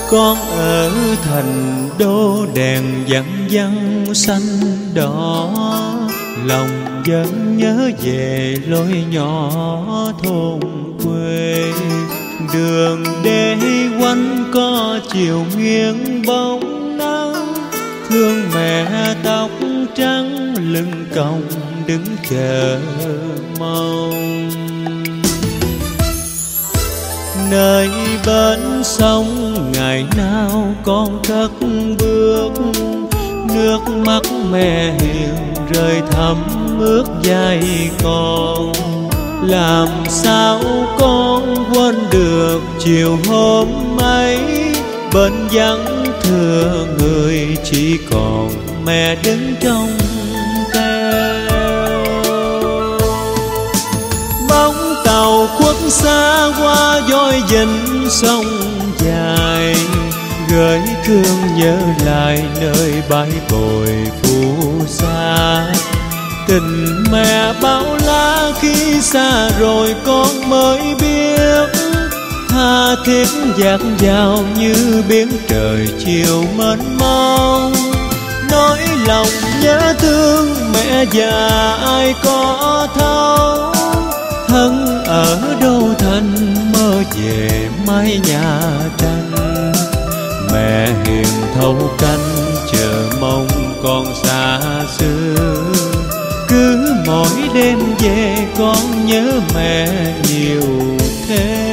Con ở thành đô đèn văng văng xanh đỏ, lòng vẫn nhớ về lối nhỏ thôn quê. Đường đê quanh co chiều nghiêng bóng nắng, thương mẹ tóc trắng lưng còng đứng chờ mong. Nơi bến sông ngày nào con cất bước, nước mắt mẹ hiền rơi thấm ướt vai con. Làm sao con quên được chiều hôm ấy, bên vắng thưa người chỉ còn mẹ đứng trong keo. Bóng tàu khuất xa qua dõi dinh sông dài, gửi thương nhớ lại nơi bãi bồi phù sa. Tình mẹ bao la khi xa rồi con mới biết, tha thiết dạt dào như biển trời chiều mênh mông. Nỗi lòng nhớ thương mẹ già ai có thấu, thân ở đâu thành mơ về mái nhà tranh. Mẹ hiền thấu canh chờ mong con xa xưa, cứ mỗi đêm về con nhớ mẹ nhiều thêm.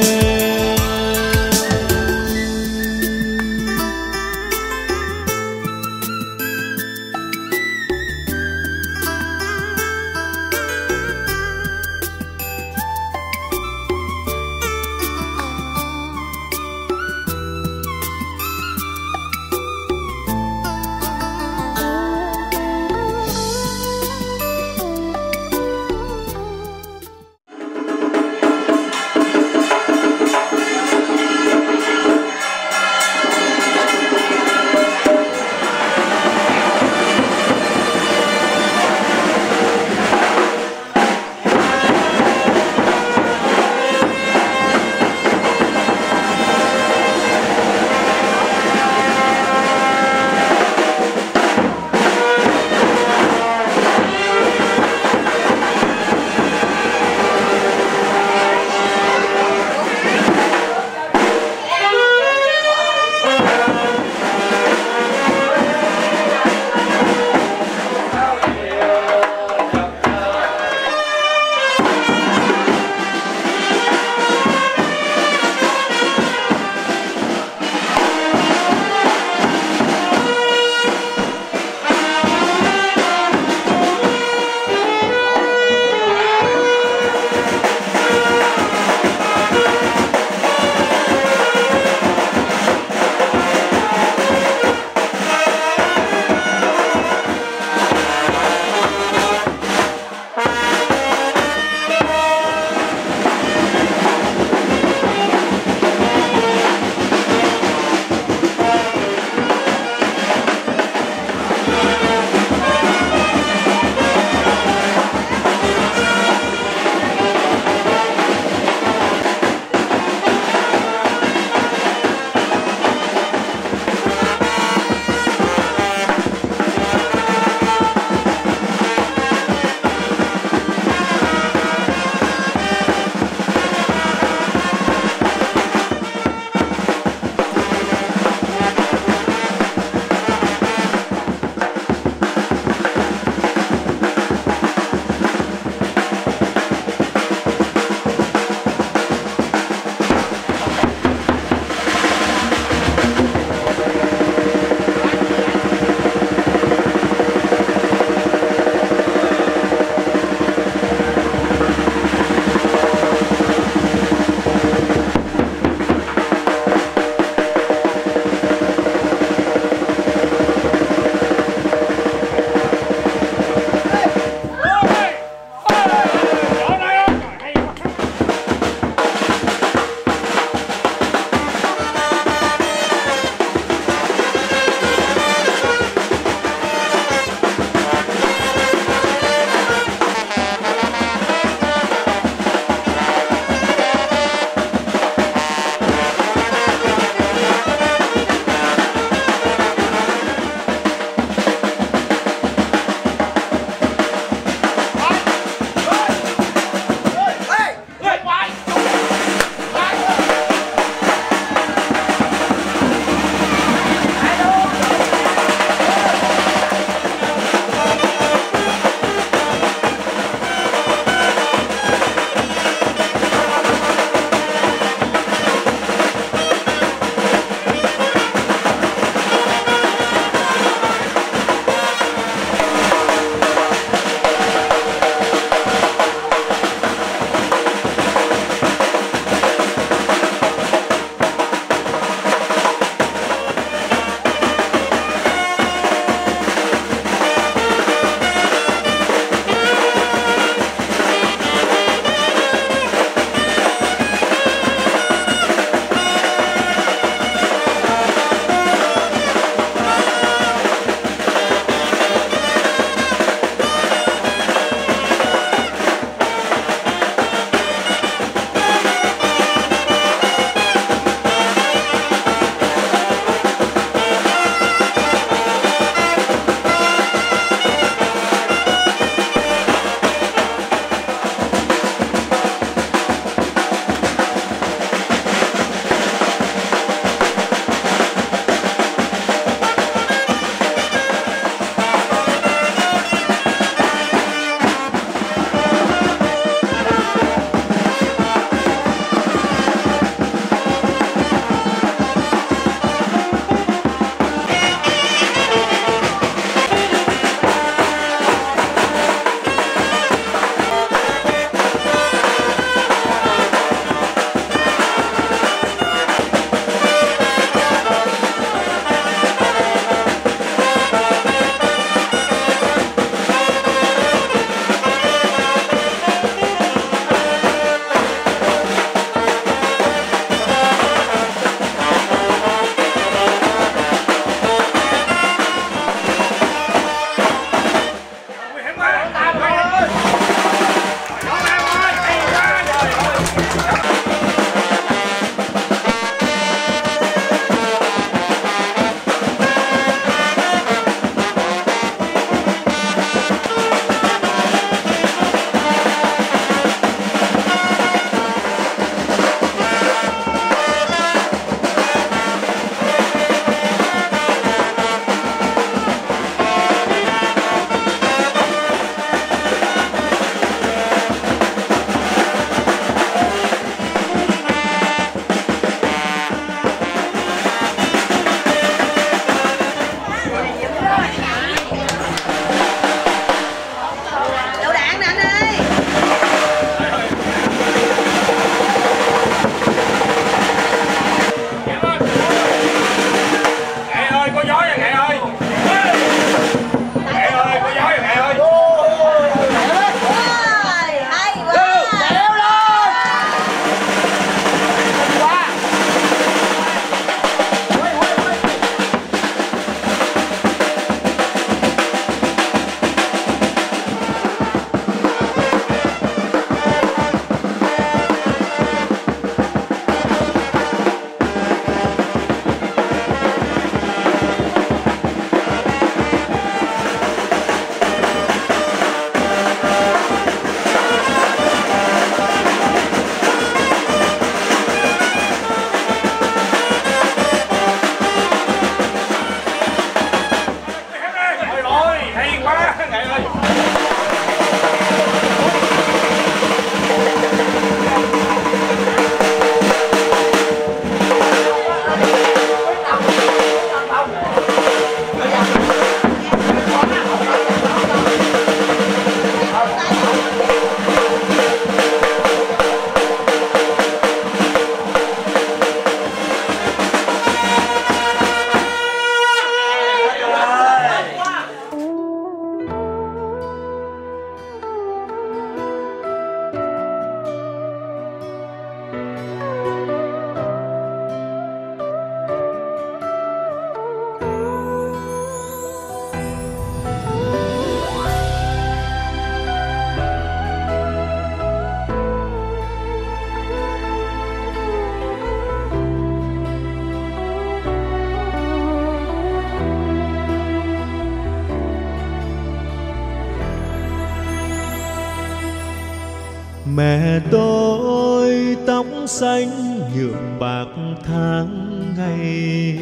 Mẹ tôi tóc xanh nhuộm bạc tháng ngày,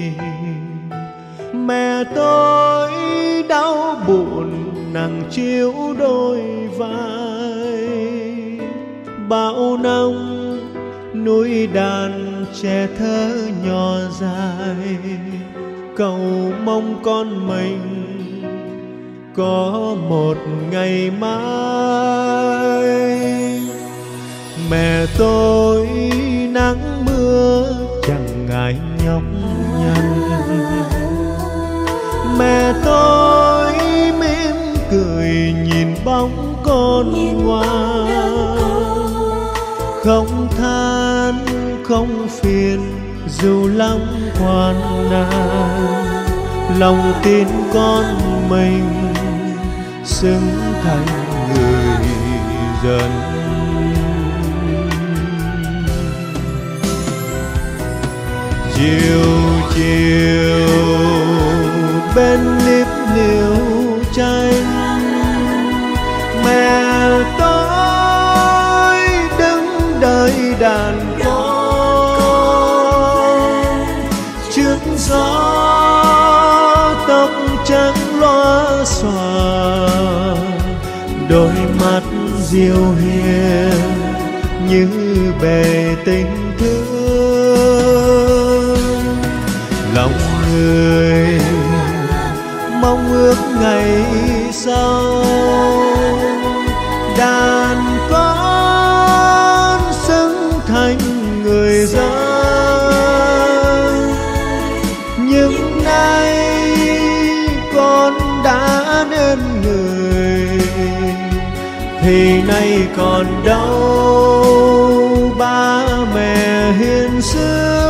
mẹ tôi đau buồn nặng chiếu đôi vai. Bão năm núi đàn trẻ thơ nhỏ dài, cầu mong con mình có một ngày mai. Mẹ tôi nắng mưa chẳng ngại nhọc nhằn, mẹ tôi mỉm cười nhìn bóng con ngoan. Không than không phiền dù lắm khoan nan, lòng tin con mình xứng thành người dân. Chiều chiều bên nếp liễu tranh, mẹ tôi đứng đợi đàn con. Trước gió tóc trắng loa xòa, đôi mắt diêu hiền như bề tình thương. Lòng người mong ước ngày sau, đàn con xứng thành người dân. Nhưng nay con đã nên người, thì nay còn đâu ba mẹ hiền xưa.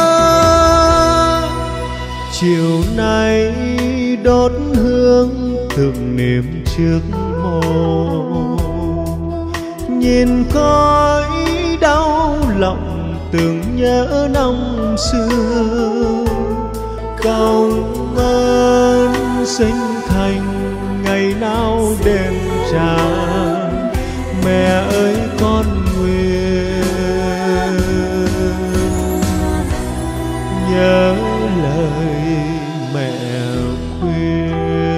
Chiều nay đốt hương tưởng niệm trước mồ, nhìn khói đau lòng tưởng nhớ năm xưa. Cầu ơn sinh thành ngày nào đêm tràn, mẹ ơi con nguyện nhớ lời mẹ khuyên.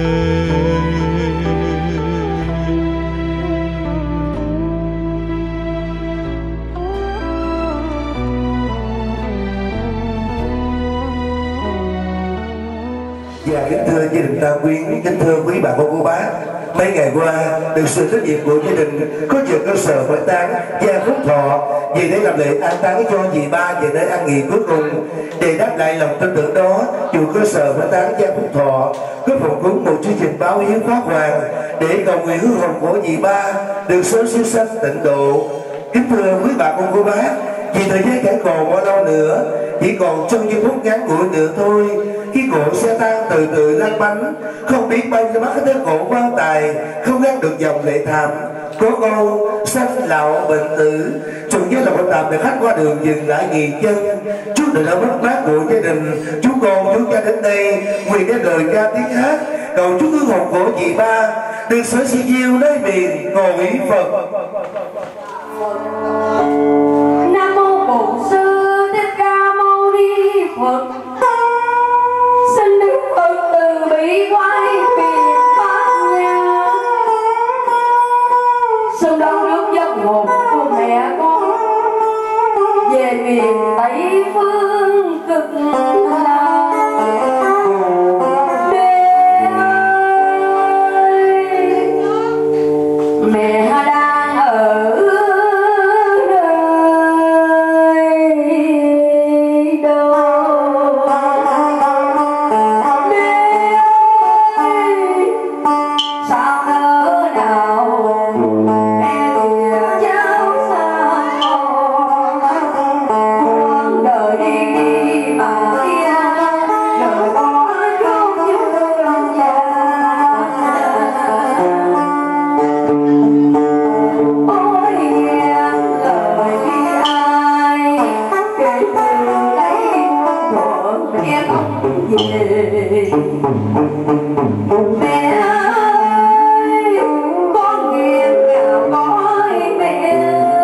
Dạ, kính thưa gia đình Tam Quyến, kính thưa quý bà cô bác, mấy ngày qua được sự trách nhiệm của gia đình có trường cơ sở Phật táng Gia Phúc Thọ về để làm lễ an táng cho dì ba về nơi an nghỉ cuối cùng. Để đáp lại lòng tin tưởng đó, chủ cơ sở Phật táng Gia Phúc Thọ có phụng cúng một chương trình báo hiếu phát hoàng để cầu nguyện hương hồn của dì ba được sớm siêu sanh tịnh độ. Kính thưa quý bà cô bác, vì thời gian chẳng còn bao lâu nữa, chỉ còn trong những phút ngắn ngủi nữa thôi, khi cổ xe tan từ từ lăn bánh, không biết bao nhiêu mắt tới cổ quan tài không gắn được dòng lệ thảm. Có câu sanh lão bệnh tử, trùng với lòng tạm để khách qua đường dừng lại nghỉ chân. Chút đừng đã mất mát của gia đình, chú con chú cha đến đây nguyện cái lời ca tiếng hát cầu chúc hương hồn của dì ba được sở si diêu nơi miền ngồi Phật. Nam mô Bổn Sư Thích Ca Mâu Ni Phật. Xin Đức Phật từ bi quay phiền pháp nha. Sông Đông nước giấc một của mẹ con về miền Tây phương cực lạc. Mẹ đang ở mẹ ơi, con nghiêng ngào cõi mẹ.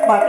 bạch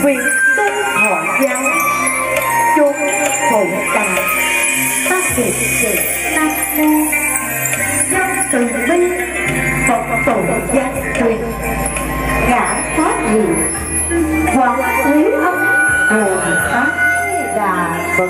Vì tôi thọ giáo chốn phụ đà ta việc sự nam mô dân từ bi Phật tổ giác truyền ngã pháp gì hoàng quý âm Bồ Tát Đà Phật.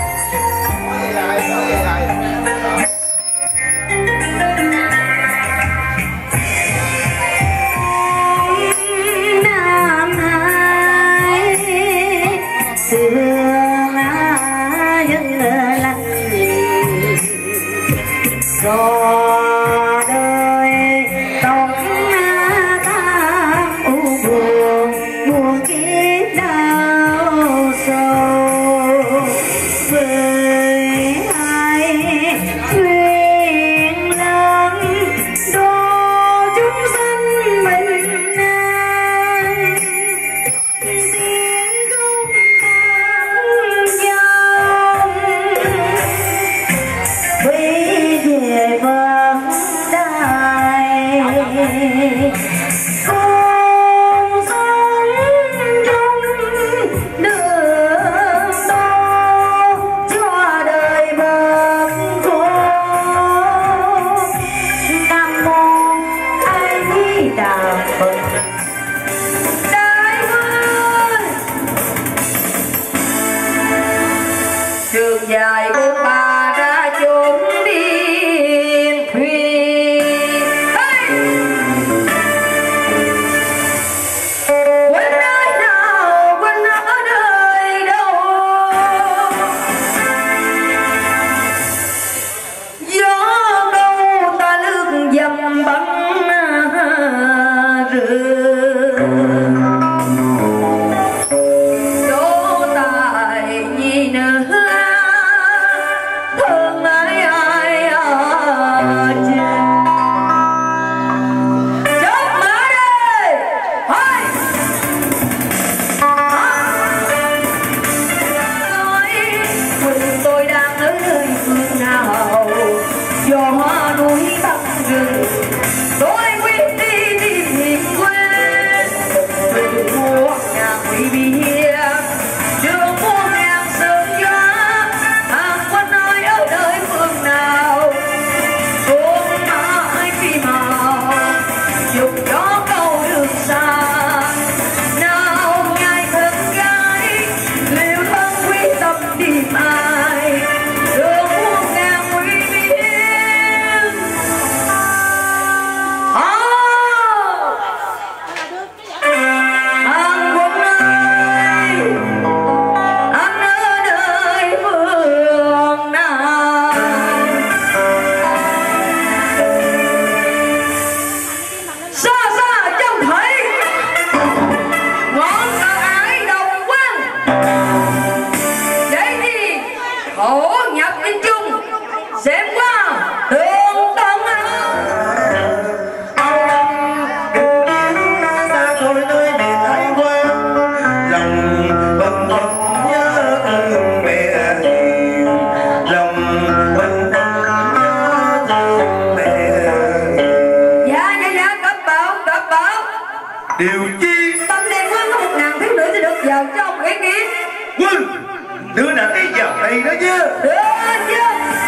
Điều chi Tâm đen quá có một nàng thiếu nữ sẽ được vào trong ý kiến. Quân đưa nàng ấy vào đây đó chứ. Được chứ.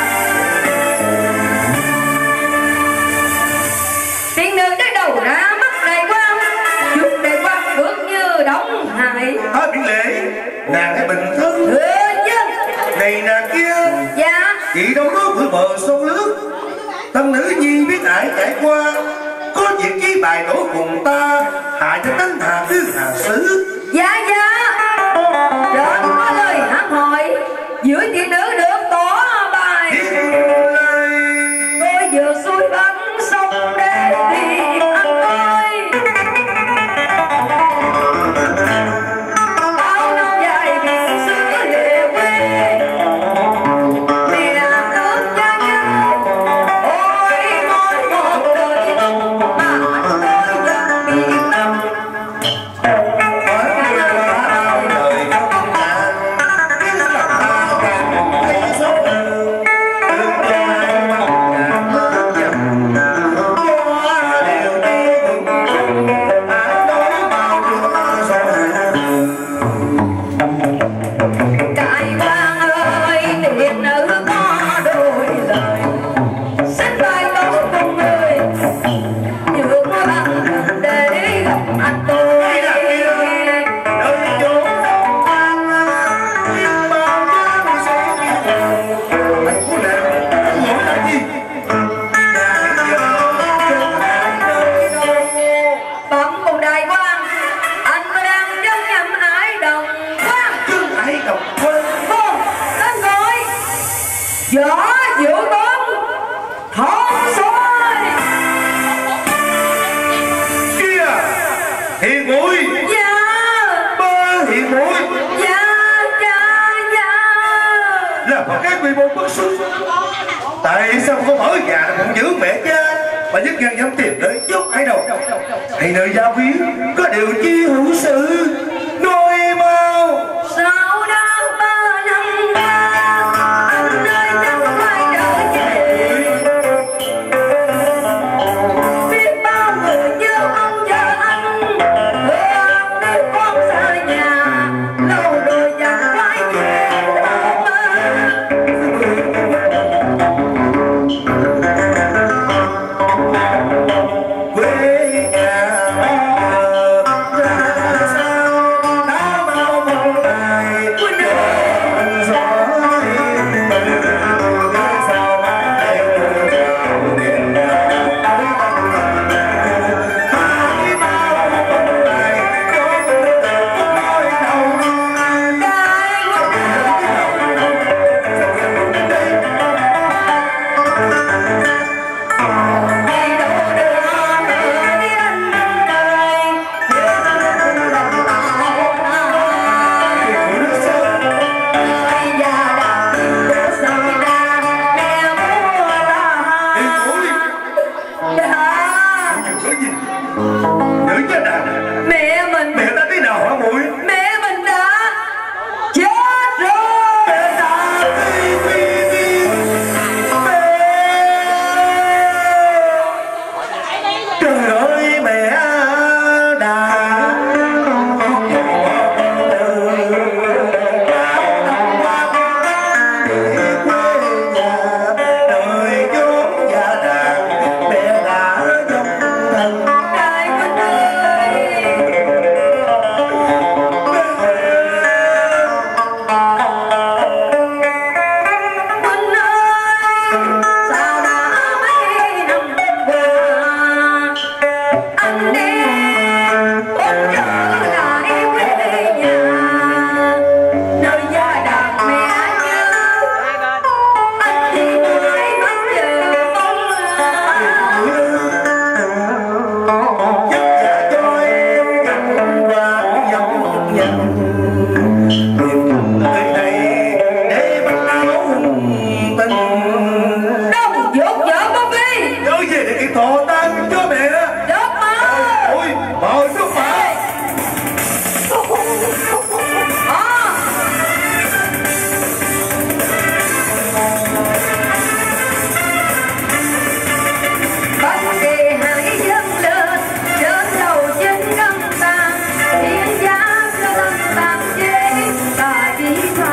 Tiền đường tới đầu ra mắt đầy quang, chút đầy quang bước như đóng hài. Hết biển lễ nàng ấy bình thân. Được chứ. Này nàng kia. Dạ. Chị đâu có bữa bờ sông nước. Tâm nữ nhi biết ải trải qua, có việc chi bài đổ cùng ta, hại cho tánh hà tư hà sứ. Dạ dạ. Đến có lời hát hỏi, giữa chị nữ được tỏ bài. Tôi vừa xuôi bắn sông để tìm anh ơi. Bao năm dài biển xứ về quê, mẹ nước cha nhớ. Ôi mỗi một đời mà anh tôi dần biển lắm. xuống. Tại sao không ở nhà cũng giữ mẹ cha mà nhất gan dám tìm tới giúp ai đâu? Hay nơi gia quyến có điều chi hữu sự nói mau. Sao đã 3 năm qua anh ơi chẳng quay trở về, biết bao người nhớ mong chờ anh, nếu con xa nhà lâu rồi chẳng quay về. Quê nhà ra sao đã bao mong lại quên đời gió im mờ sao ai ngờ chào đêm hai bao mong lại có nói đầu mẹ mình, mẹ ta thế nào hả muội? mẹ mình đã chết rồi. Trời ơi mẹ đã đời chốn gia đàn mẹ đã dòng thân. Đại Minh ơi, Minh ơi, sao đã mấy năm qua anh đi không trở lại quê nhà, nơi gia đàn mẹ nhớ anh thì mãi mắt giờ mong Giấc dạ cho em dần qua dòng nhận niềm tới đây để bắt áo tình. đông dốt vợ Bông Ly Nhớ về để kịp thọ tan cho mẹ. dốt máu. Ôi mời nước mà. Bánh đề hãy dâng lên trên đầu trên ngân tàng, thiên giá cho lâm tàng chế ta chỉ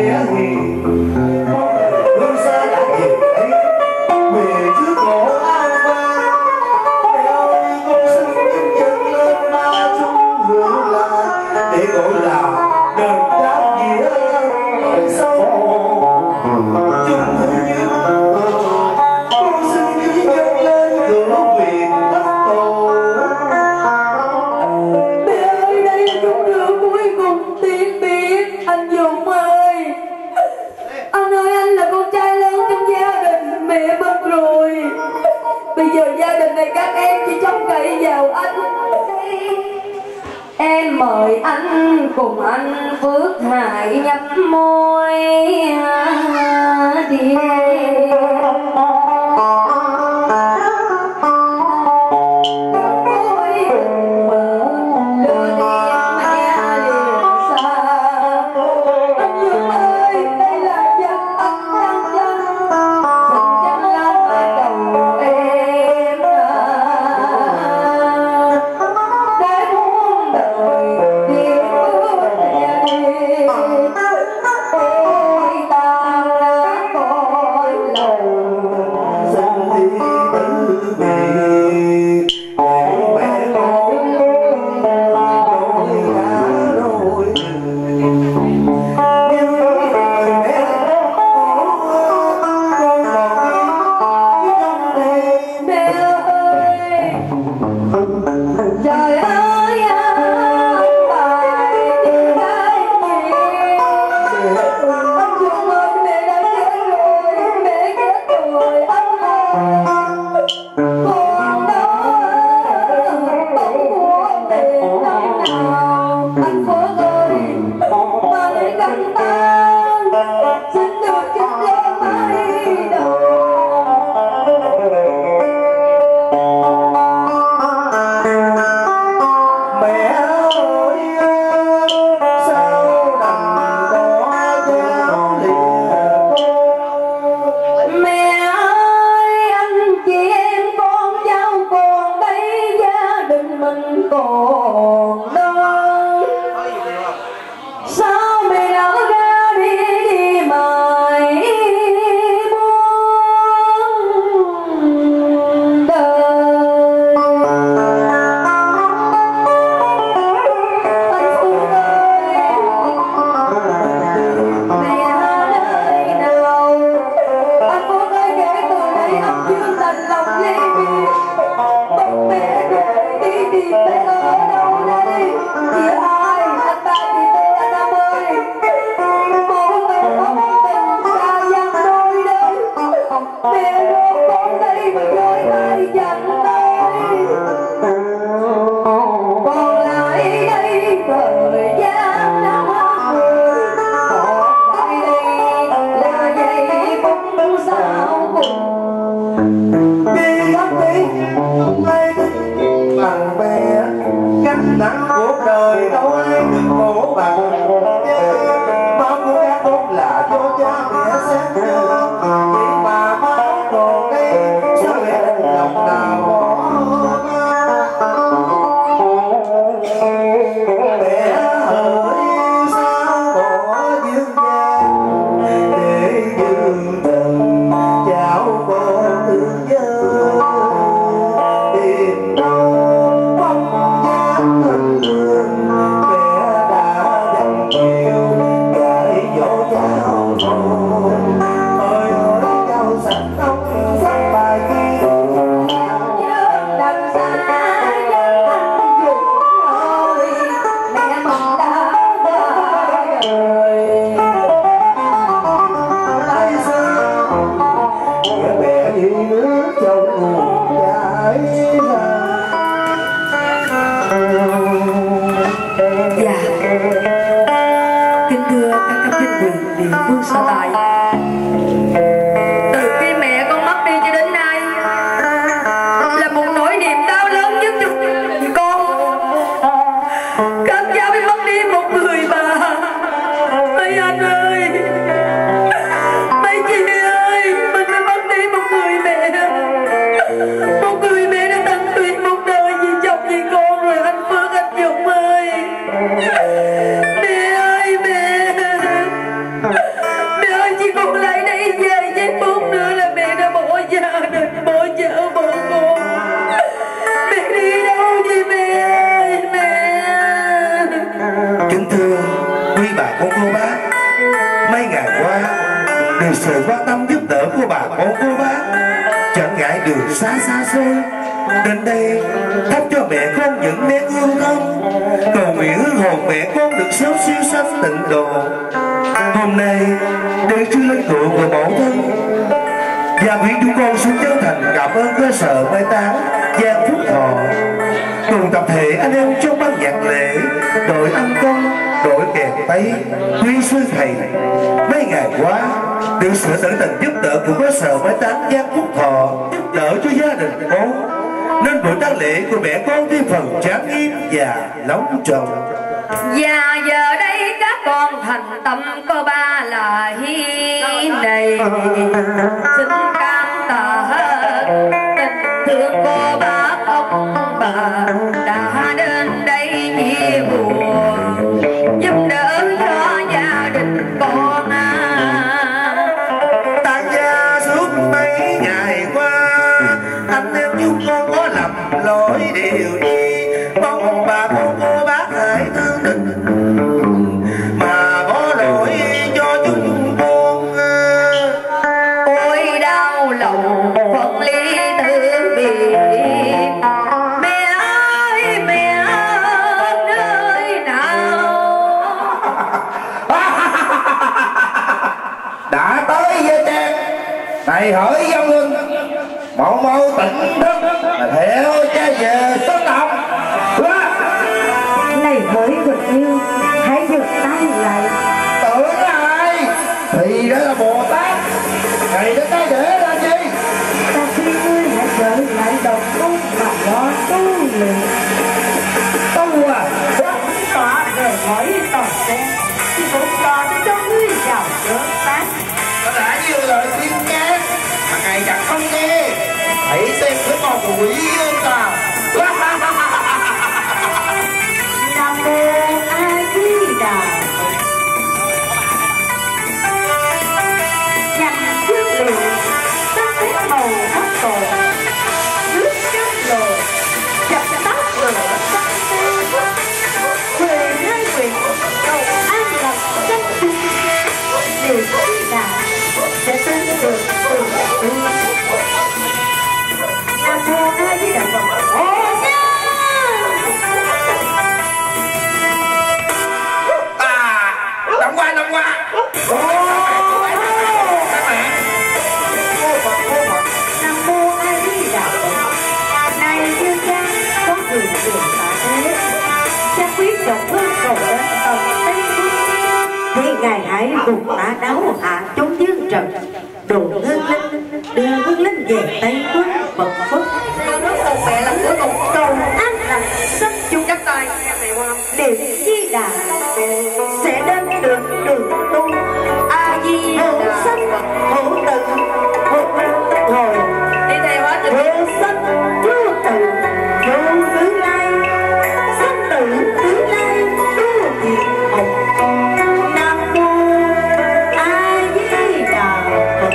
nghĩa hiền hương xa đã hiền ấy về trước cổ an vang mẹ ơi con xin nhấc chân lên ba chung hương là để gọi là đền đáp nghĩa ơn sâu chung thương yêu con xin nhấc chân lên cửa quyền đất tổ. Mẹ ơi đây là chút rượu cuối cùng tiên biết anh Dũng ơi. Anh ơi anh là con trai lớn trong gia đình, mẹ mất rồi. Bây giờ gia đình này các em chỉ trông cậy vào anh. Em mời anh cùng anh Phước Hải nhấp môi đi. ngày qua được sự quan tâm giúp đỡ của bà con cô bác, chẳng ngại đường xa xa xôi đến đây thắp cho mẹ con những nén hương thơm, cầu nguyện hương hồn mẹ con được sớm siêu sanh tịnh độ. Hôm nay để trước linh cữu của mẫu thân, gia quyến chúng con xin chân thành cảm ơn cơ sở mai táng Giang Phúc Thọ cùng tập thể anh em trong ban nhạc lễ, đội ăn con, đội kèn tay, quý sư thầy. Mấy ngày qua được sự tận tình giúp đỡ của cơ sở mai táng Giang Phúc Thọ giúp đỡ cho gia đình con, nên buổi tang lễ của mẹ con thêm phần trang nghiêm và long trọng. Và giờ đây các con thành tâm có ba là hi này, xin cảm tạ tình thương cô bác ông bà đã đến đây chia buồn, giúp đỡ cho gia đình con. Tang gia suốt mấy ngày qua, anh em chúng con có lầm lỗi điều gì, mong bà con cô bác hãy thương tình mà có lỗi cho chúng con. Ôi đau lòng phân ly từ biệt, mẹ ơi mẹ nơi nào. Đã tới với trang này hỏi dân hương mẫu mẫu tỉnh thức theo cha về sống động. Này với Quỳnh Yêu, hãy dừng tay lại. Tưởng là ai thì đó là Bồ Tát, ngày đến đây để làm gì? Ta khi ngươi hãy trở lại đồng cung mà lo tu luyện. Tu à? Tỏa về mỗi tòa sen, thì cũng còn cho ngươi giàu lớn tác. Nó đã nhiều lời khuyên can mà ngày chẳng không nghe, hãy xem cái con quỷ yêu nào. Nam mô A Di Đà Phật. Nhằm trước lửa sắc phép màu hấp cổ, nước trước lò chập tắt lửa sắc tê, về hai quyển cầu an lập chân tình, điều Di Đà sẽ tin được từ từ. Nam mô A Di Đà Phật. Năm qua Nam mô A Di Đà Phật. Này dương gian có người trường tạ thế, cha quyết trọng hương cầu đến tận Tây Phương, thì ngài hãy cùng ta đấu hạ chúng dương trần, đồ hương linh đưa hương linh về Tây Phương bậc phúc. Một mẹ là của cùng cầu an lành sắp chung các tay điểm Di Đà sẽ đến được đường tu. A Di Đà hữu tự hữu hồi đi theo hết hữu sanh vô tự hữu tứ lai sanh tử tứ lai vô diệt hồng. Nam mô A Di Đà Phật.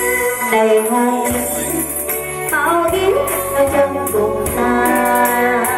Này hồng bao kiếp chân cùng ta,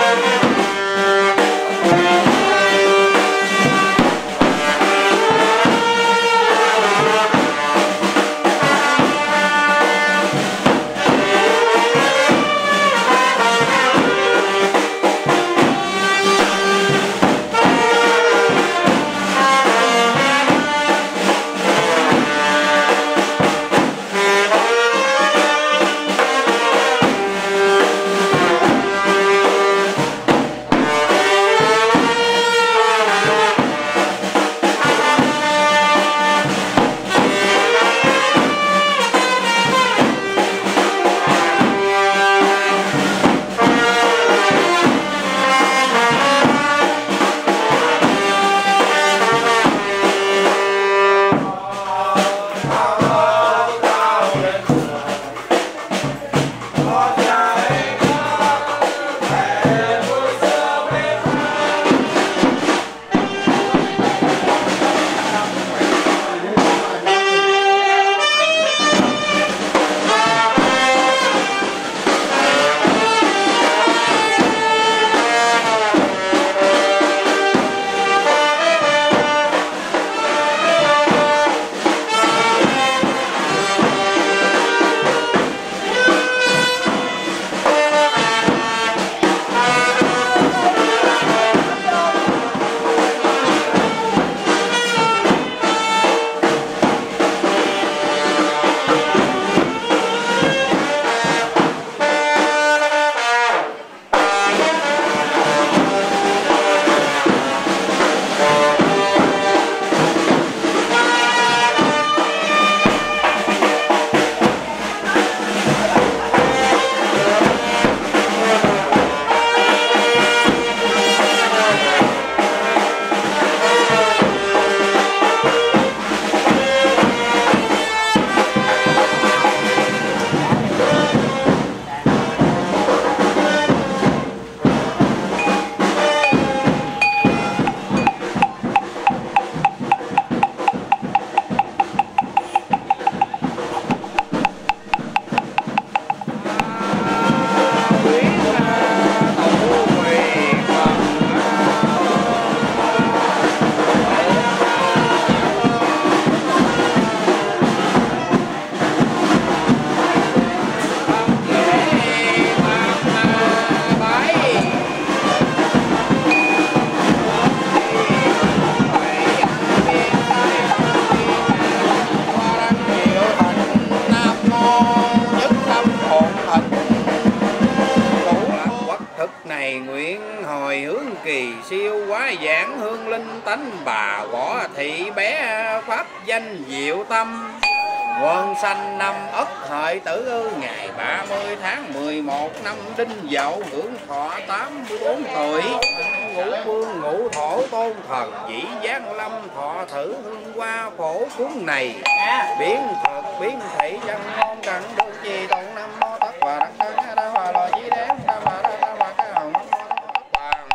tánh bà võ thị bé pháp danh diệu tâm. Quân sanh năm Ất Hợi Tử ngày 30 tháng 11 năm Đinh Dậu, hưởng thọ 84 tuổi. Ngũ vương ngũ thổ tôn thần dĩ giáng lâm, thọ thử hương hoa phổ cúng này. Biến thực biến thị dân ngôn trần được gì tụng nam mô tất và đắc cân đa hòa lò chí đén đa hòa đa hòa ca hồng nam mô tất hoàng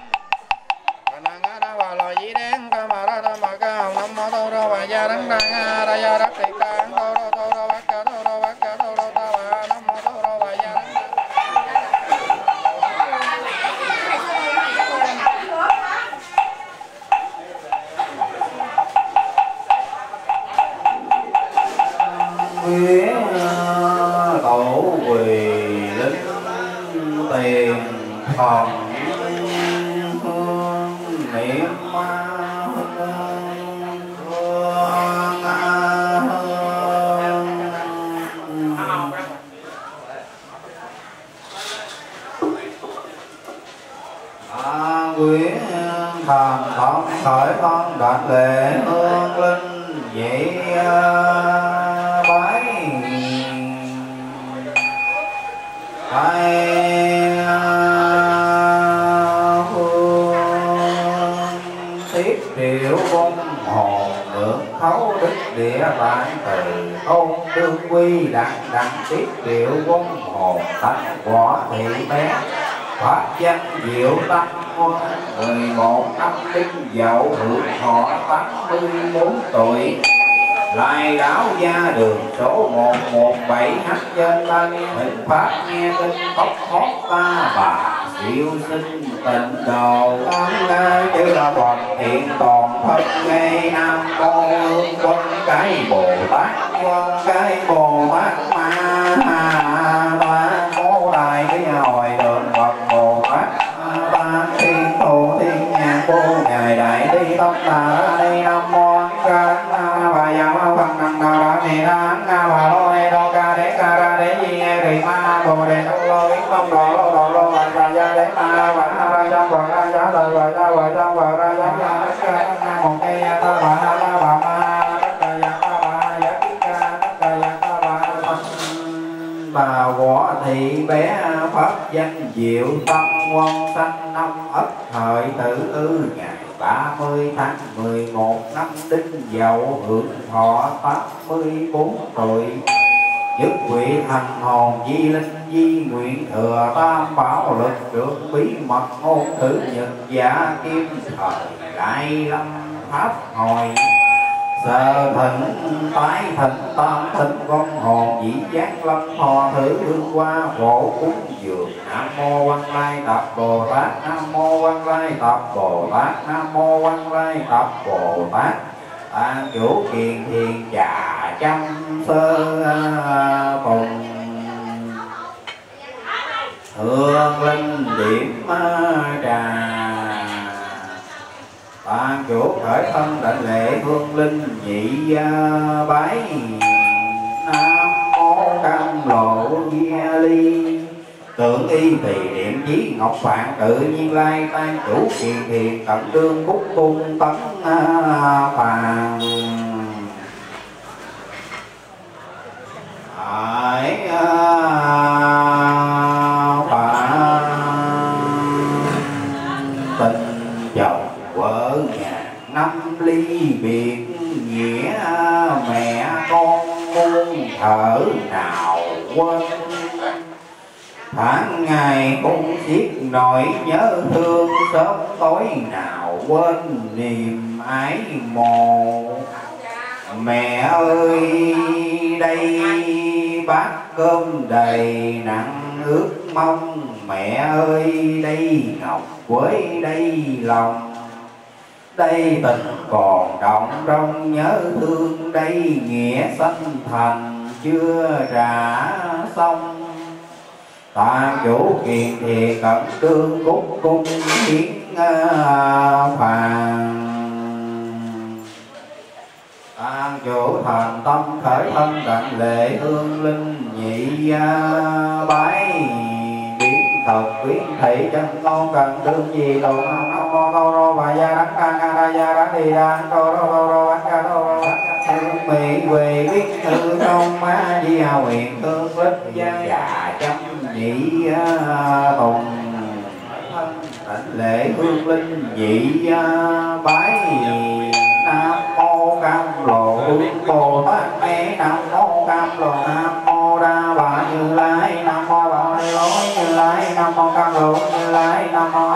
đa đa hòa lò chí đén đa hòa đa hòa ca hồng nam mô tô đô và gia đắng đa đa gia đắc thị ca tô đô tô đô bát ca tô đô bát ca tô đô ta hòa nam mô tô đô và gia đắng Nguyễn tổ quỳ lính tiền phòng hương niệm Nguyễn thần thông khởi con đoạn lệ hương linh vậy bái hương tiếp triệu vong hồn lượng khấu đức địa bản từ ôn đương quy đặng đặng tiếp triệu vong hồn thành võ thị bé pháp danh diệu tâm. 11 năm Đinh Dậu, hưởng thọ 84 tuổi. Lai đáo gia đường số 117 hát trên ta hình pháp nghe kinh tóc hót ta bà diệu sinh tịnh độ chư là Phật hiện toàn thân ngay Nam Mô Quân cái Bồ Tát Quân cái Bồ Tát Ma Mô Đại cái hồi thượng Phật Bồ Tát Ta Thiên Thủ Thiên Nhạc Vô Ngài Đại Đi Tông Tà Đi Nam Mô Ca Bà Già Ma Phật Năng Đà Nì Đà Nga Bà Lô Nê Đô Ca Đế Ca Ra Đế Di Nghe Rì Ma Bồ Đề Nô Lô Biến Tông Đồ Lô Đồ Lô Bà Già Gia Đế Ma Bà Ha Ra Giang Bà Ra Giá Lời Bà Ra Bà Giang Bà Ra Giang Gia Đế Ca Nam Một Cây Gia Ta Bà Ha La Bà Ma Đế Ca Gia Ta Bà Giá Ký Ca Đế Ca Gia Ta Bà Bà Võ Thị Bé Pháp danh diệu tâm quân sanh năm Ất Hợi Tử Ư ngày 30 tháng 11 năm Đinh Dậu hưởng thọ 84 tuổi. Nhất vị thành hồn di linh di nguyện thừa tam bảo lực được bí mật ngôn thử nhật giả kim thời đại lâm pháp hồi sơ thịnh tái thịnh tam thịnh vong hồn dĩ giác lâm thọ thử hương qua phổ cúng dường. Nam mô Quan Lai Tập Bồ Tát Nam mô Quan Lai Tập Bồ Tát Nam mô Quan Lai Tập Bồ Tát An chủ kiền thiền trà trăm sơ cùng hương linh điểm trà Ban chủ khởi thân đảnh lễ hương linh nhị bái Nam mô Cam Lộ Gia Ly tượng y tỳ niệm chí ngọc phạn tự nhiên lai tan chủ kiền thiền tận đương cúc cung tấn phàn hải tình chồng vợ nhà năm ly biệt nghĩa mẹ con muôn thở nào quên tháng ngày cũng xiết nỗi nhớ thương sớm tối nào quên niềm ái mộ. Mẹ ơi đây bát cơm đầy nặng ước mong, mẹ ơi đây ngọc với đây lòng, đây tình còn động trong nhớ thương, đây nghĩa sanh thành chưa trả xong. Tạng chủ kiền thì cận tương cúc cung kiến phàn. Tạng chủ thành tâm khởi thân đảnh lễ hương linh nhị bái. Biến thật biến thị chân ngôn cần tương gì đồ nam mô câu rô bà gia đắng ca nga ra gia đắng đi đắng câu rô bánh ca rô hương mỹ quỳ biết thư trong má di hào huyền thương lích già chấm nhị tùng. Đảnh lễ hương linh nhị bái. Nam mô Cam Lộ Bồ Tát Mê, Nam mô Cam Lộ, Nam mô Đa Bà Như Lai, Nam mô Bảo Lôi Như Lai, Nam mô Cam Lộ Như Lai, Nam mô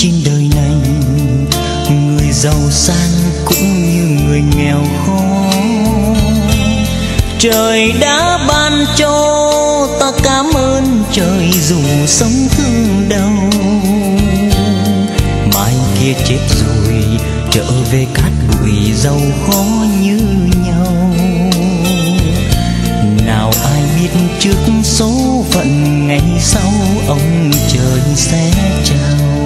trên đời này, người giàu sang cũng như người nghèo khó. Trời đã ban cho ta cảm ơn trời dù sống thương đau. Mai kia chết rồi trở về cát bụi giàu khó như nhau. Nào ai biết trước số phận ngày sau ông trời sẽ trao.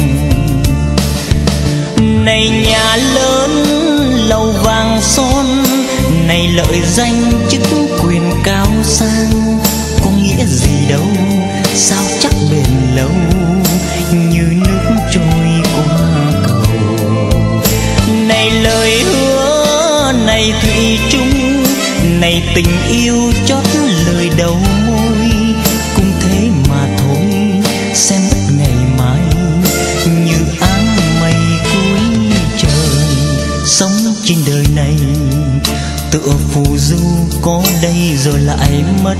Này nhà lớn lầu vàng son, này lợi danh chức quyền cao sang, có nghĩa gì đâu sao chắc bền lâu như nước trôi qua cầu. Này lời hứa, này thủy chung, này tình yêu chót lời đầu môi, cũng thế mà thôi sẽ mất ngày mai như áng mây cuối trời. Sống trên đời này tựa phù du, có đây rồi lại mất.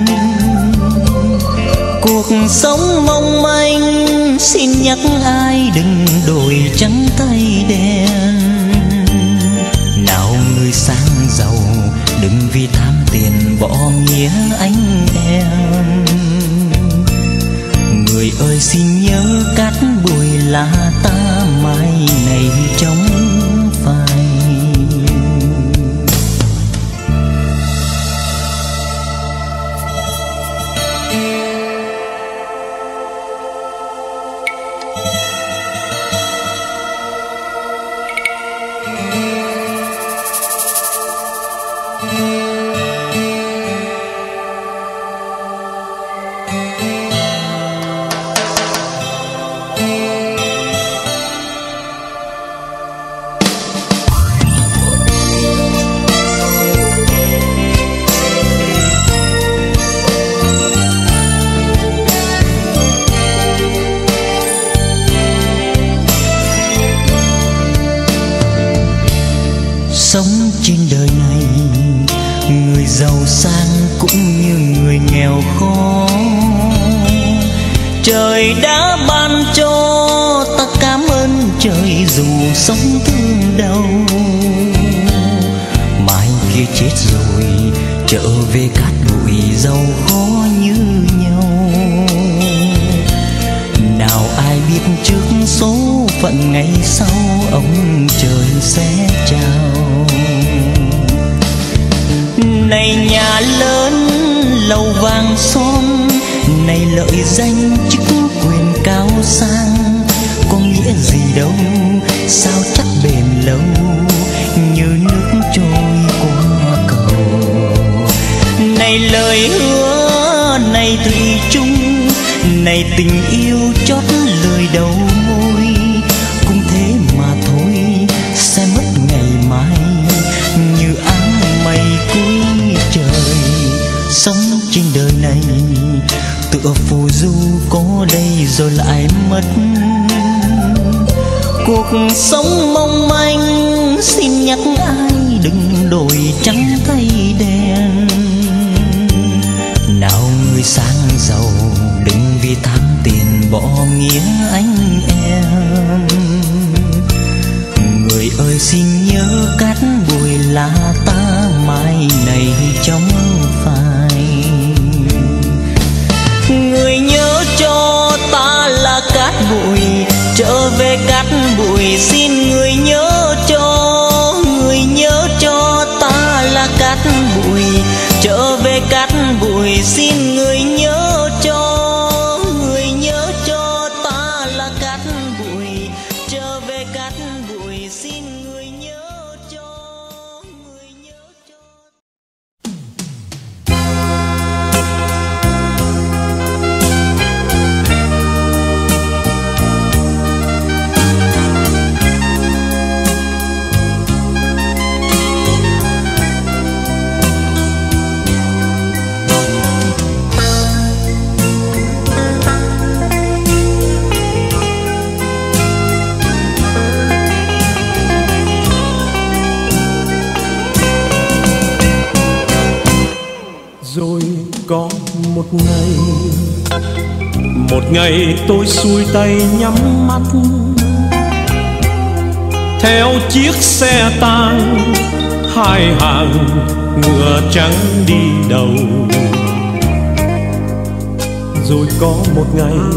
Cuộc sống mong manh xin nhắc ai đừng đổi trắng tay đen. Nào người sang giàu đừng vì tham tiền bỏ nghĩa anh em. Người ơi xin nhớ cát bụi là ta mai này trong phai. Sống trên đời này, người giàu sang cũng như người nghèo khó. Trời đã ban cho ta cảm ơn trời dù sống thương đau. Mai kia chết rồi trở về cát bụi giàu khó như nhau. Nào ai biết trước số phận ngày sau ông trời sẽ trao. Này nhà lớn lầu vàng son, này lợi danh chức quyền cao sang, có nghĩa gì đâu sao chắc bền lâu như nước trôi qua cầu. Này lời hứa, này thủy chung, này tình yêu chót lời đầu môi, cũng thế mà thôi sẽ mất ngày mai như áng mây cuối trời. Sống trên đời này tựa phù du, có đây rồi lại mất. Cuộc sống mong manh xin nhắc ai đừng đổi trắng thay đen. Nào người sang giàu đừng vì tham tiền bỏ nghĩa anh em. Người ơi xin nhớ cát bụi là ta mai này trong phai. Người nhớ cho ta là cát bụi, trở về cát bụi xin người nhớ cho ta là cát bụi, trở về cát bụi xin người nhớ cho ta là cát bụi, trở về cát bụi xin người nhớ cho. Rồi có một ngày Một ngày tôi xuôi tay nhắm mắt theo chiếc xe tang, hai hàng ngựa trắng đi đầu. Rồi có một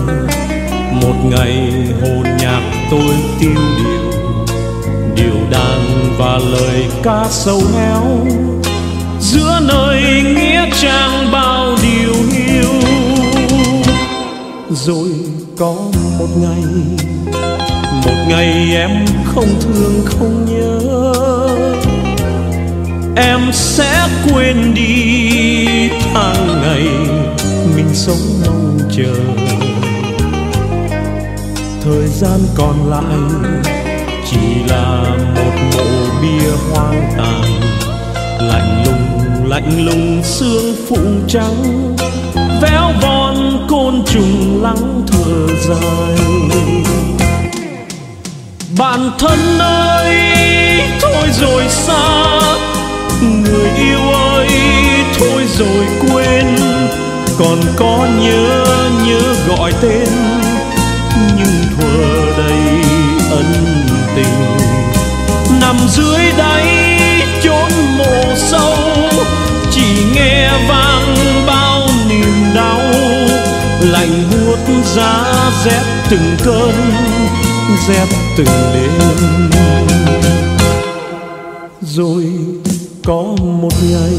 ngày hồn nhạc tôi tiêu điều, điều đàn và lời ca sâu héo, giữa nơi nghĩa trang bao điều hiu. Rồi có một ngày em không thương không nhớ, em sẽ quên đi tháng ngày mình sống mong chờ. Thời gian còn lại chỉ là một mộ bia hoang tàn, lạnh lùng sương phụng trắng, véo von côn trùng lắng thở dài. Bạn thân ơi, thôi rồi xa, người yêu ơi, thôi rồi quên. Còn có nhớ gọi tên, nhưng thuở đầy ân tình. Nằm dưới đáy chốn mộ sâu, chỉ nghe vang bao niềm đau. Lạnh buốt giá rét từng cơn, rét từng đêm. Rồi có một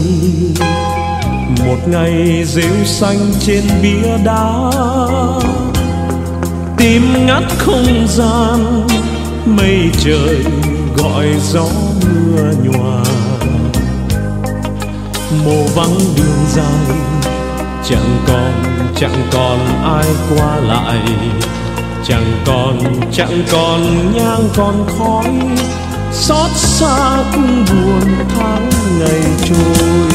ngày rêu xanh trên bia đá, tim ngắt không gian, mây trời gọi gió mưa nhòa. Mộ vắng đường dài, chẳng còn ai qua lại, chẳng còn nhang còn khói, xót xa cũng buồn tháng ngày trôi.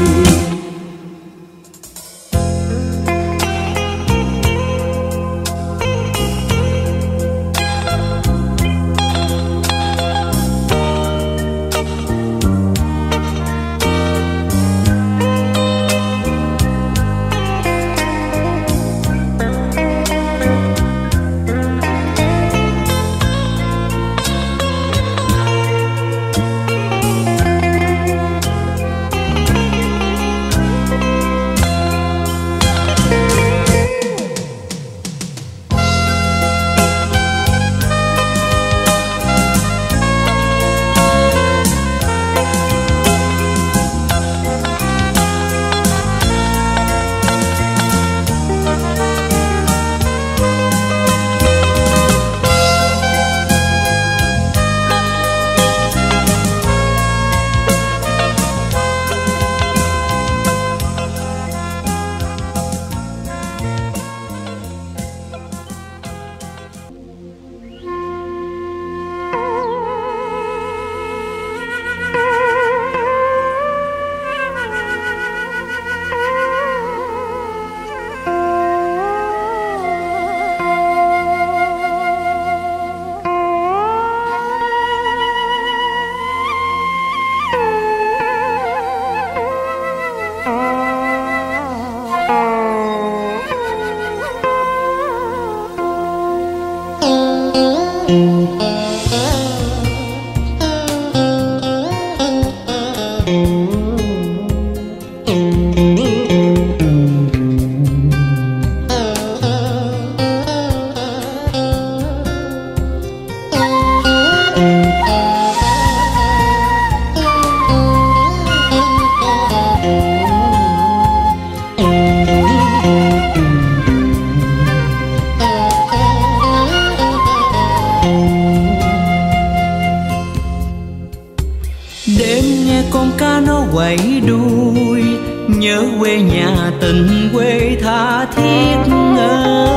quẩy đuôi, nhớ quê nhà tình quê tha thiết ngơ.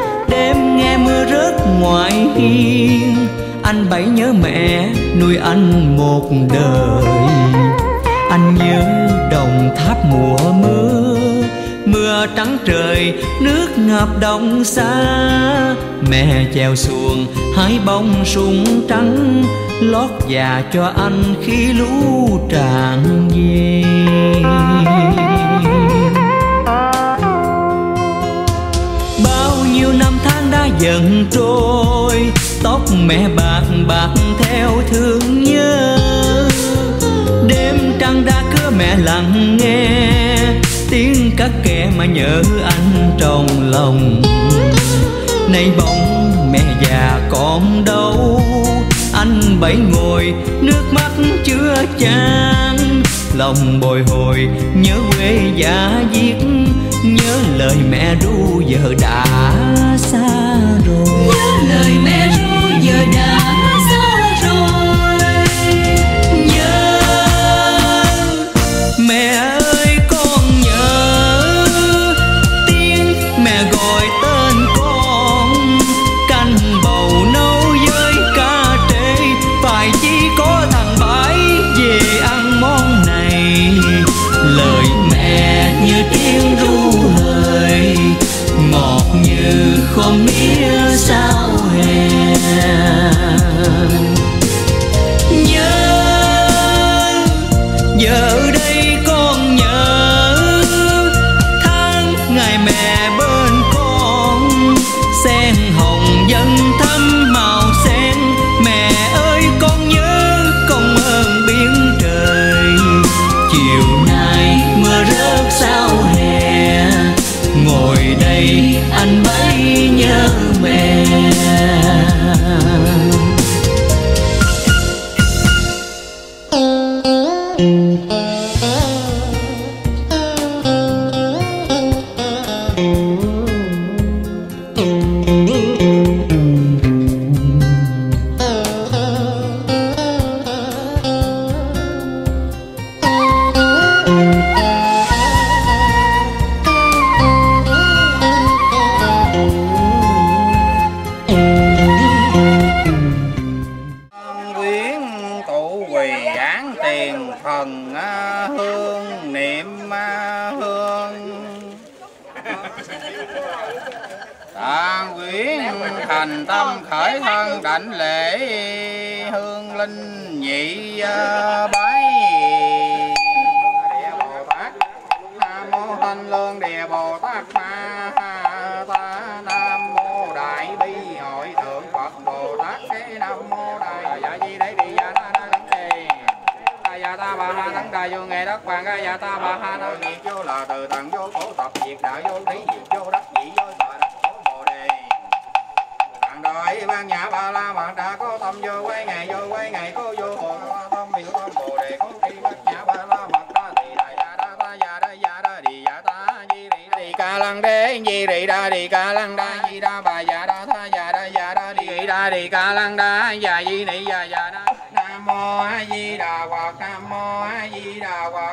Đêm nghe mưa rớt ngoài hiên, anh Bảy nhớ mẹ nuôi anh một đời. Anh nhớ Đồng Tháp mùa mưa, mưa trắng trời nước ngập đồng xa. Mẹ chèo xuồng hái bông sung trắng, lót dạ cho anh khi lũ tràn về. Bao nhiêu dần trôi, tóc mẹ bạc bạc theo thương nhớ. Đêm trăng ra cửa mẹ lặng nghe tiếng các kẻ mà nhớ anh trong lòng. Nay bóng mẹ già còn đâu, anh bảy ngồi nước mắt chưa chan. Lòng bồi hồi nhớ quê giả diết, nhớ lời mẹ ru giờ đã xa rồi. Nhớ lời mẹ ru giờ đã xa rồi. Nhớ mẹ ơi con nhớ tiếng mẹ gọi tên con. Canh bầu nấu với cá trê, phải chỉ có thằng Bãi về ăn món này. Lời mẹ như tiếng ru hời, ngọt như khóm mía sao hè. Nhớ giờ đây con nhớ tháng ngày mẹ bên con. Sen hồng dần thắm màu sen, mẹ ơi con nhớ công ơn biển trời. Chiều nay mưa rớt sao hè, ngồi đây anh bấy nhớ mẹ. Quyến tụ quỳ án tiền phần hương niệm hương. Tạ quyến thành tâm khởi thân đảnh lễ hương linh nhị bái. Địa Bồ Tát Nam mô Thanh Lương Địa Bồ Tát Ma Ta. Nam mô Đại Bi Hội Thượng Phật Bồ Tát Thế. Nam mô Đại Dạ Di Đế Đi Dạ Na Na Đăng Đề Dạ Ta Bà Ha Đăng Đà Vô Nghệ Đất Vàng Dạ Ta Bà Ha Đăng Diệt Vô Là Từ Tận Vô Khổ Tập Diệt Đạo Vô Lý Diệt Vô Đắc Dĩ Vô Tọa Đắc Vô Bồ Đề. Đặng đòi ban nhã Ba La Mật Đa có tâm vô quay ngày có vô hồ tâm biểu tâm Bồ Đề có khi ban nhã Ba La Mật Đa thì đại dạ đa ta dạ đa đi dạ ta di đi ca lăng đế di đi đa đi ca lăng đa di đa bà dạ đa tha dạ đa đi đa đi ca lăng đa dạ di ni dạ đa. Nam mô A Di Đà Phật. Nam mô A Di Đà Phật.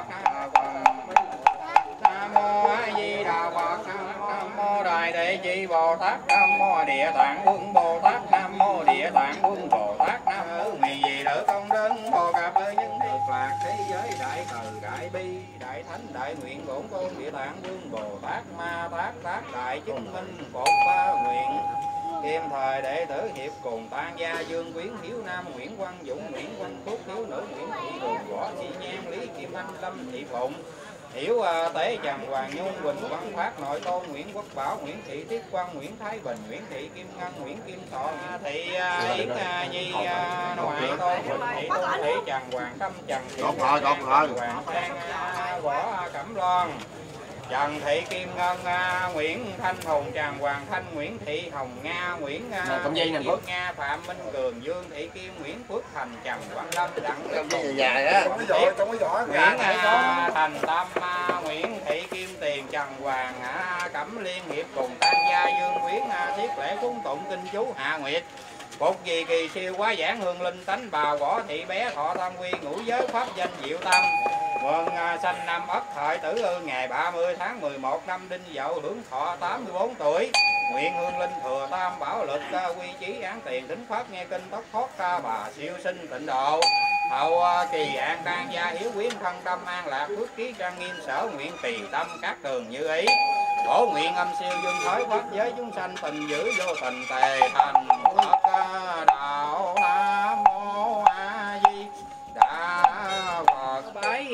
Nam mô A Di Đà Phật. Nam mô Đại Đệ Chi Bồ Tát. Nam mô Địa Tạng Vương Bồ Tát. Nam mô Địa Tạng Vương Bồ Tát. Nam mô nguyện gì đỡ công đức Bồ Cạp ơi nhân cực lạc thế giới đại từ đại bi đại thánh đại nguyện bổn tôn Địa Tạng Vương Bồ Tát Ma Tát Tát đại chứng minh Phật ba nguyện. Kim thời đệ tử hiệp cùng tan gia Dương Quyến Hiếu Nam Nguyễn Văn Dũng Nguyễn Văn Phúc Hiếu Nữ Nguyễn Thị Đường Võ Thị Nhan Lý Kim Anh Lâm Thị Phụng Hiếu Tế Trần Hoàng Nhung Quỳnh Văn Phát Nội Tôn Nguyễn Quốc Bảo Nguyễn Thị Tiết Quang Nguyễn Thái Bình Nguyễn Thị Kim Ngân Nguyễn Kim Thọ Thị Yến Nhi Ngoại Tôn Quỳnh Thị Tôn Thị Trần Hoàng Tâm Trần Thị Hoàng Sang Võ Cẩm Loan Trần Thị Kim Ngân Nguyễn Thanh Hùng Trần Hoàng Thanh Nguyễn Thị Hồng Nga Nguyễn Kim Nga Phạm Minh Cường Dương Thị Kim Nguyễn Phước Thành Trần Quảng Lâm Đặng Nguyễn Thành Tâm Nguyễn Thị Kim Tiền Trần Hoàng Cẩm Liên Hiệp cùng tan gia Dương Quyến thiết lễ cúng tụng kinh chú Hạ Nguyệt Phục gì kỳ siêu quá giảng hương linh tánh bà Võ Thị Bé Thọ Tam Quy ngũ giới pháp danh Diệu Tâm. Mừng sanh năm Ất Hợi Tử Ư ngày 30 tháng 11 năm Đinh Dậu hưởng thọ 84 tuổi. Nguyện hương linh thừa tam bảo lực quy chí án tiền tính pháp nghe kinh tóc thoát ca bà siêu sinh tịnh độ. Hậu kỳ an đan gia hiếu quyến thân tâm an lạc phước ký trang nghiêm sở nguyện tỳ tâm các tường như ý. Bổ nguyện âm siêu dương thói pháp giới chúng sanh tình giữ vô tình tề thành Phật đạo. Nam mô A Di Đà Phật. Bái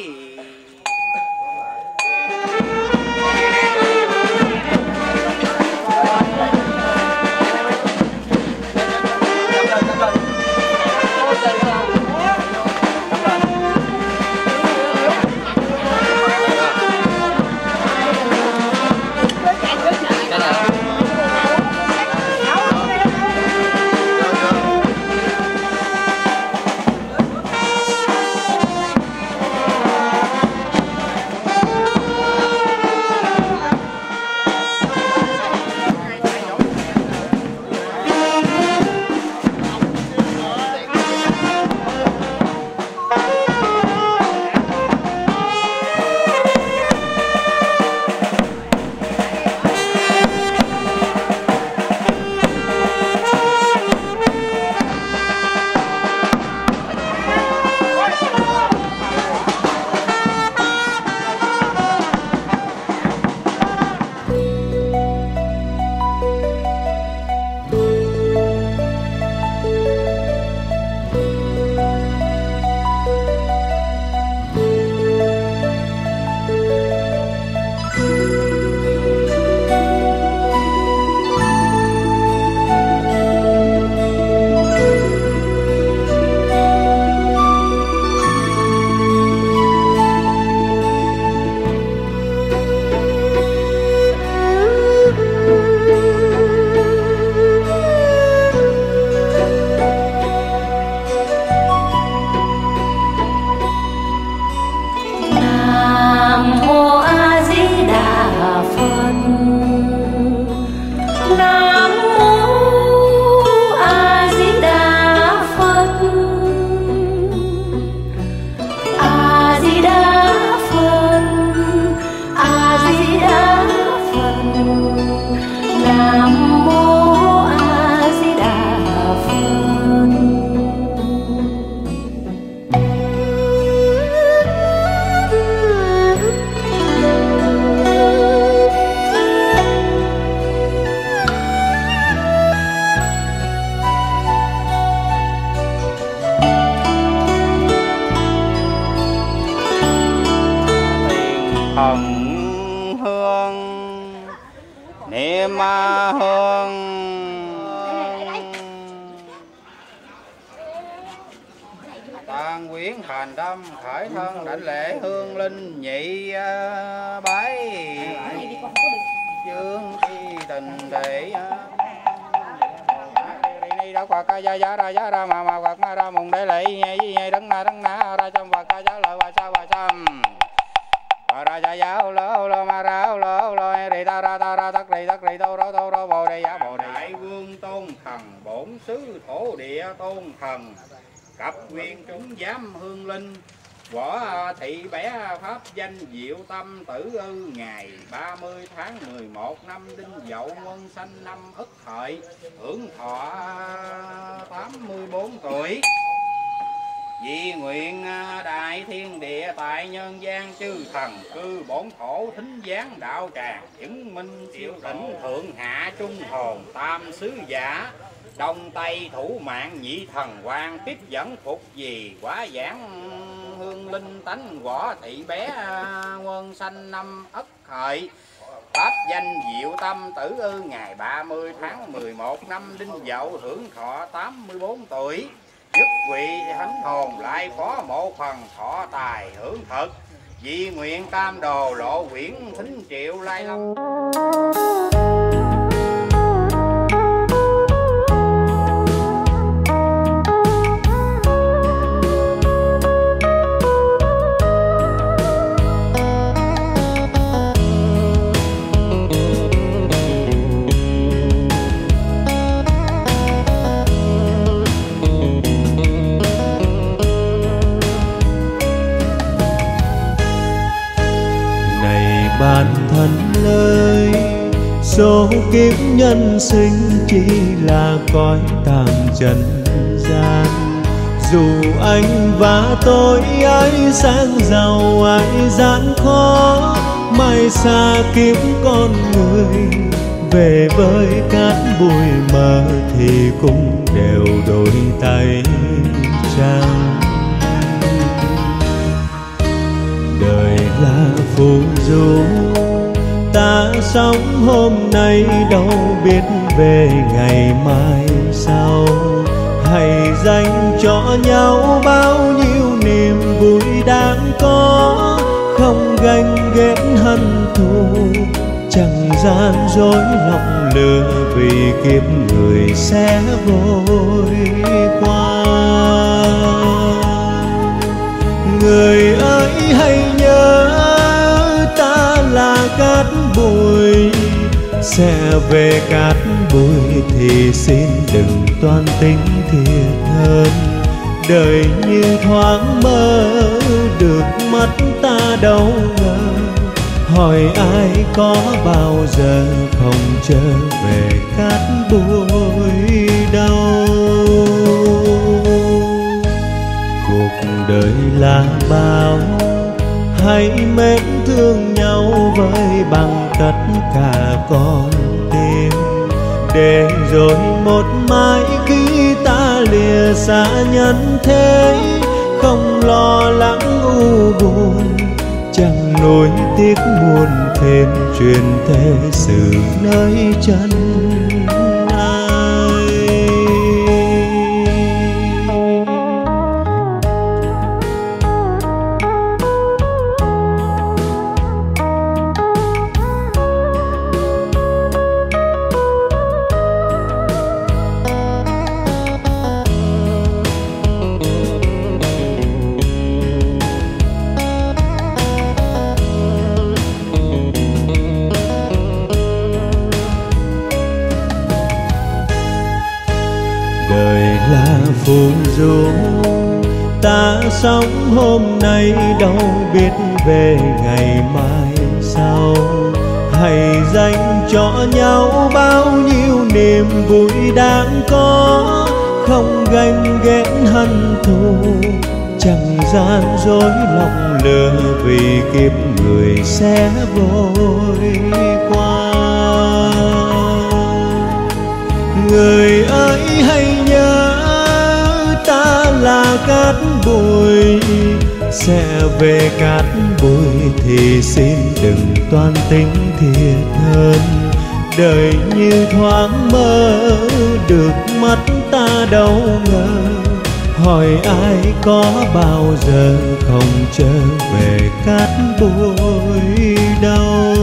Nam mô A Di Đà Phật. Thần hương niệm hương tàn quyến thành tâm khởi thân đảnh lễ hương linh nhị bái dương thi tình đệ đi đó qua ca giá ra mà quạt ma ra mùng để lễ nhây đấng na ra trong và ca giá lợi và sam ra ja giáo lô ma ra lô đi ta ra tắc rì tô rô bồ đề giả bồ đề đại vương tôn thần bổn xứ thổ địa tôn thần cập nguyên chúng giám hương linh võ thị bé pháp danh diệu tâm tử ư ngày 30 tháng 11 năm đinh dậu quân sanh năm Ất Hợi hưởng thọ 84 tuổi. Vì nguyện đại thiên địa tại nhân gian chư thần cư bổn thổ thính giáng đạo tràng chứng minh triệu tỉnh thượng hạ trung hồn tam sứ giả đông tây thủ mạng nhị thần quan tiếp dẫn phục gì quá giảng hương linh tánh võ thị bé quân sanh năm Ất Hợi pháp danh diệu tâm tử ư ngày 30 tháng 11 năm đinh dậu hưởng thọ 84 tuổi. Chức vị thánh hồn lại có một phần thọ tài hưởng thực vì nguyện tam đồ lộ quyển thính triệu lai lâm. Bản thân lời số kiếp nhân sinh chỉ là cõi tạm trần gian. Dù anh và tôi ai sang giàu ai gian khó, mai xa kiếp con người về với cát bụi mờ thì cũng đều đôi tay trắng. Đời là phù du, ta sống hôm nay đâu biết về ngày mai sau. Hãy dành cho nhau bao nhiêu niềm vui đáng có, không ganh ghét hận thù, chẳng gian dối lòng lừa vì kiếp người sẽ vội qua. Người ơi hãy nhớ ta là cát bụi, sẽ về cát bụi thì xin đừng toan tính thiệt hơn. Đời như thoáng mơ được mắt ta đâu ngờ, hỏi ai có bao giờ không trở về cát bụi đâu. Cuộc đời là bao, hãy mến thương nhau với bằng tất cả con tim, để rồi một mai khi ta lìa xa nhân thế, không lo lắng u buồn, chẳng nuối tiếc muôn thêm truyền thế sự nơi chân ai. Phù du, ta sống hôm nay đâu biết về ngày mai sau. Hãy dành cho nhau bao nhiêu niềm vui đáng có, không ganh ghét hận thù, chẳng gian dối lòng lừa vì kiếp người sẽ vội qua. Người ơi hãy nhớ ta là cát bụi, sẽ về cát bụi thì xin đừng toan tính thiệt hơn. Đời như thoáng mơ được mắt ta đâu ngờ, hỏi ai có bao giờ không trở về cát bụi đâu.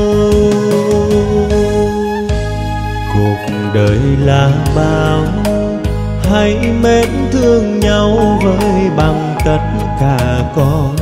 Cuộc đời là bao, hãy mến thương nhau với bằng tất cả con